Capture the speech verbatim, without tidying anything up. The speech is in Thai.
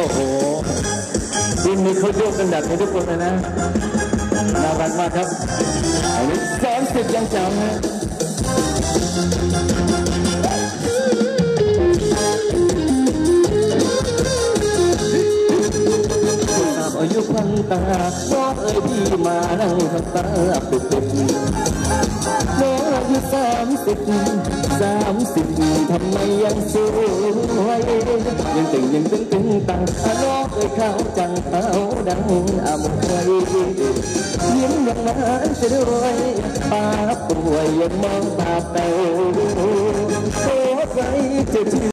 อ้โหทีมนี้เขาโยกกันแบบนี้ทุกคนเลยนะน่ารักมากครับอันนี้แสนสิบยังจำนะอายุพันตาน้องเอ๋ยพี่มานั่งทำตาปิดปิดน้องอายุสามสิบสามสิบทำไมยังสวยยังตึงยังตึงตึงตังน้องเอ๋ยข้าวจังขาวดังอ่ำใครยิ้มยังมันจะรวยป้าป่วยยังมองตาเต๋อโอ้ใครจะ